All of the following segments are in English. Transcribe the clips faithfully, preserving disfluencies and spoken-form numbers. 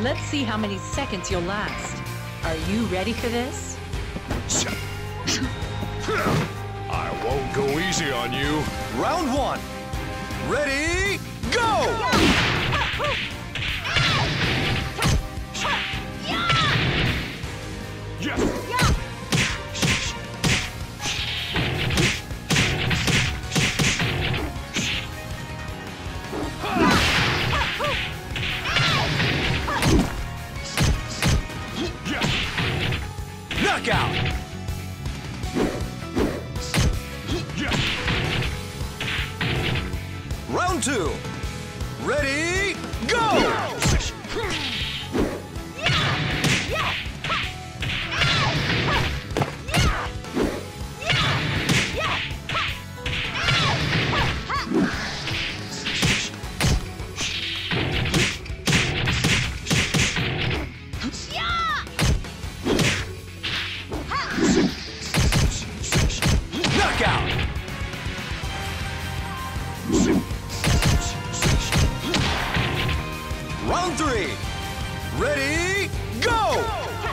Let's see how many seconds you'll last. Are you ready for this? I won't go easy on you. Round one. Ready, go! Yeah. Knockout! Round two. Ready, go! Knockout! Round three. Ready, go!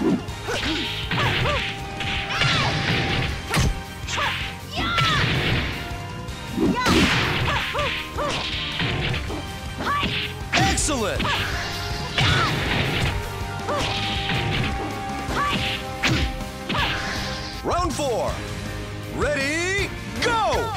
Excellent! Round four. Ready, go!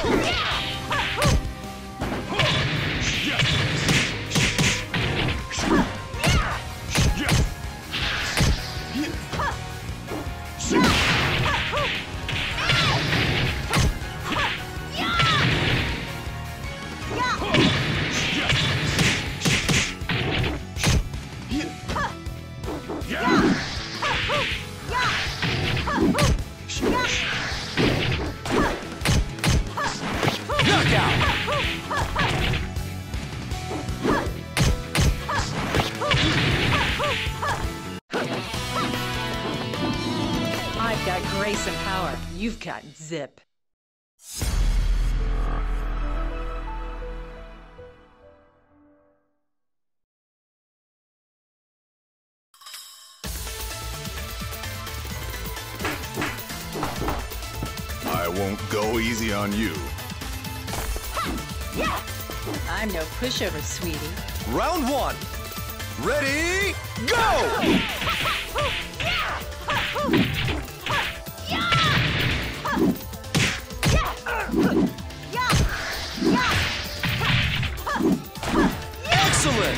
I've got grace and power. You've got zip. I won't go easy on you. I'm no pushover, sweetie. Round one. Ready, go! Excellent!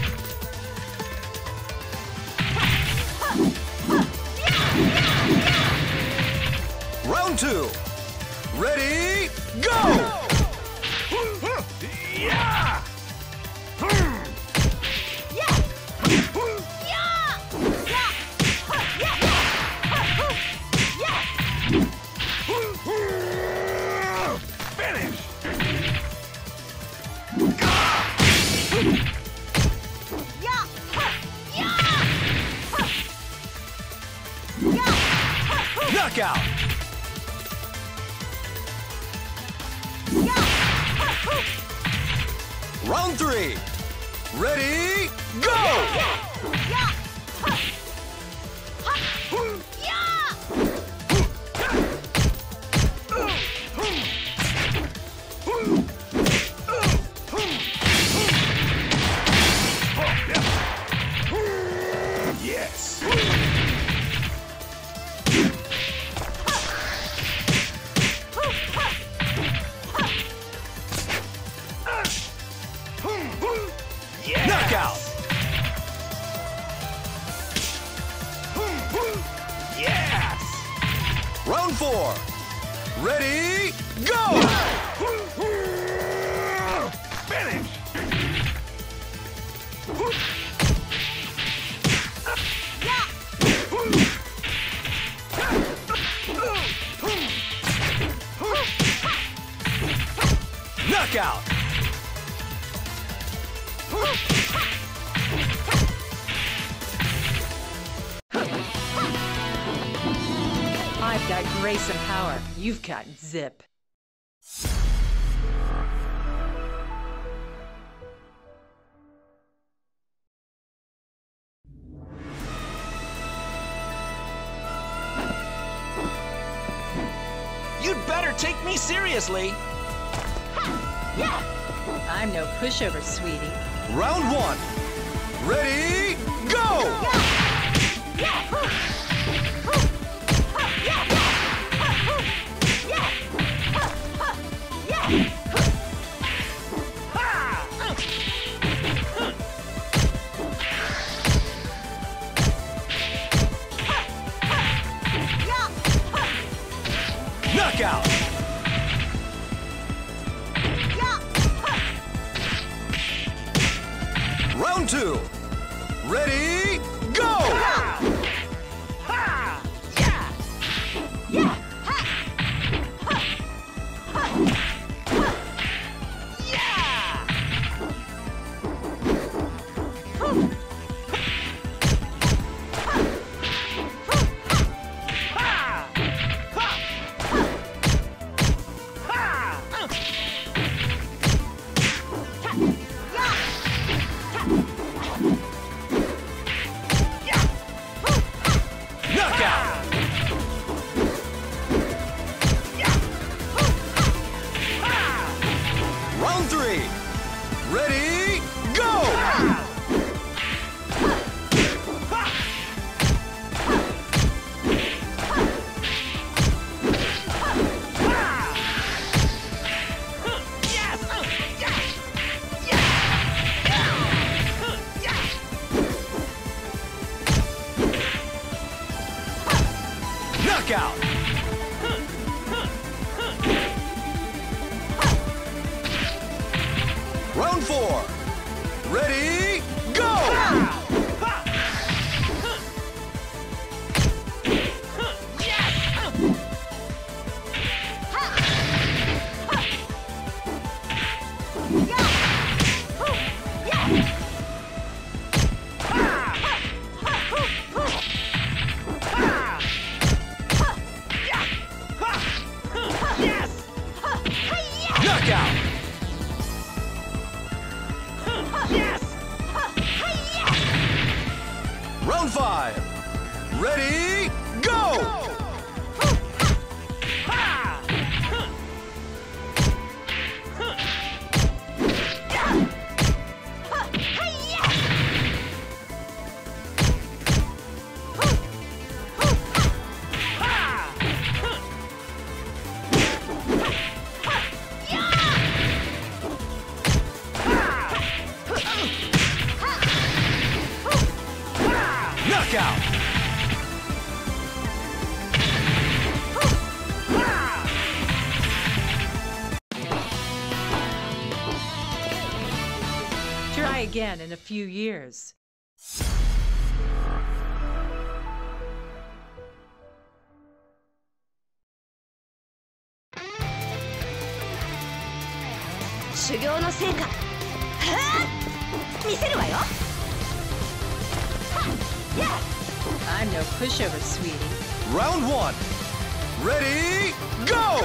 Round two. Ready, go! Yeah! Finish! Knockout! Round three. Ready, go! Yes! Knockout! Yes! Round four. Ready, go! Finish! Knockout! I've got grace and power. You've got zip. You'd better take me seriously. I'm no pushover, sweetie. Round one. Ready, go! Knockout! Round two. Ready, go! Round three. Ready, go! Knockout! Round four. Ready, go! Knockout! Round five. Ready, go! Knockout! Try again in a few years. I'm no pushover, sweetie. Round one. Ready, go!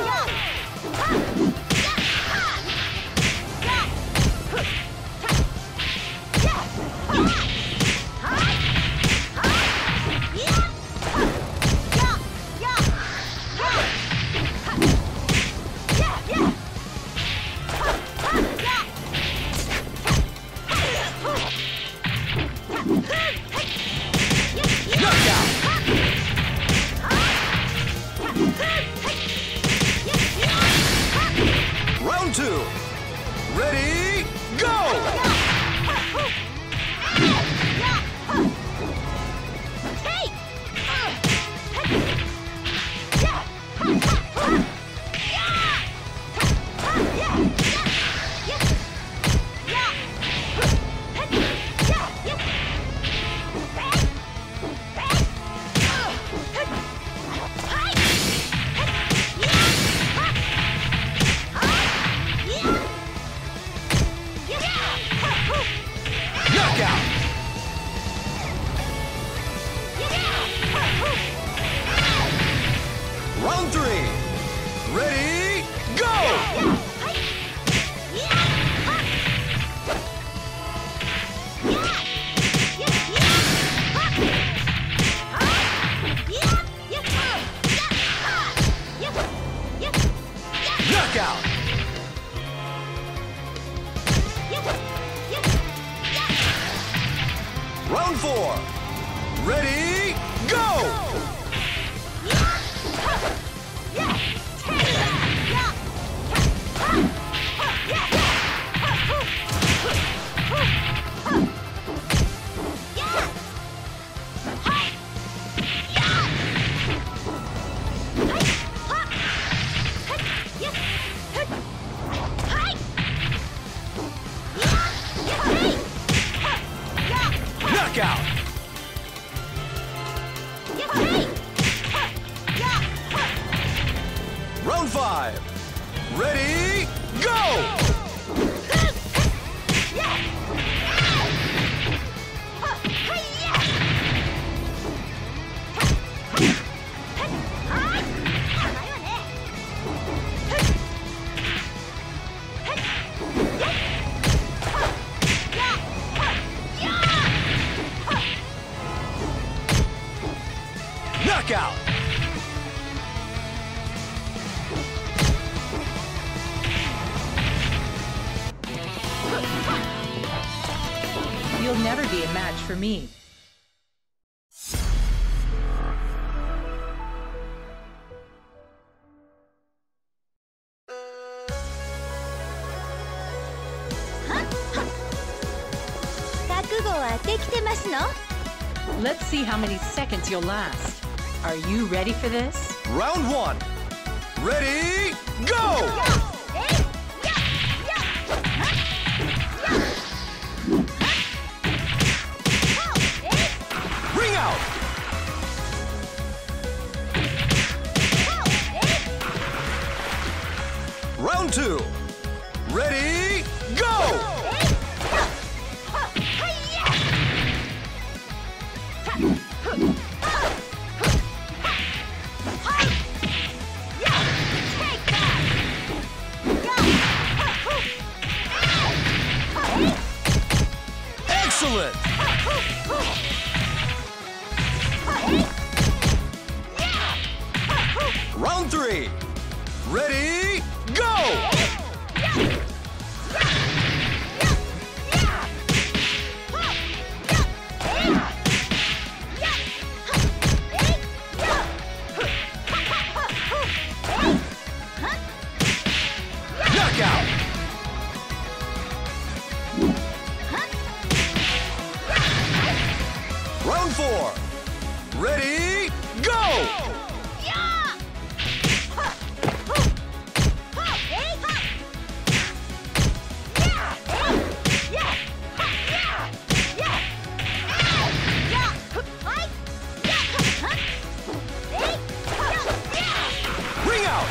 Round two. Ready, go! Knockout! Round three. Ready, go! Yeah! Ready, go! Knockout! Round five. Ready, go! Knockout! You'll never be a match for me. Let's see how many seconds you'll last. Are you ready for this? Round one. Ready, go! Ring out! Round two. Ready, go! Excellent! Round three. Ready, go! Knockout! Round four. Ready, go! Ring out!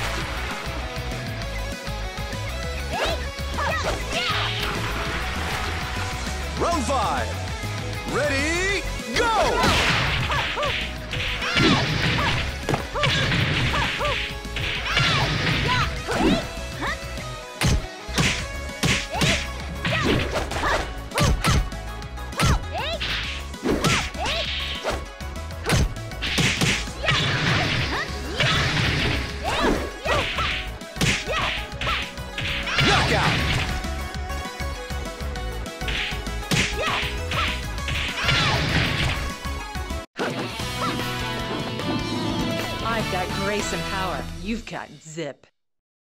Round five. Ready, go! Knockout! I've got grace and power. You've got zip.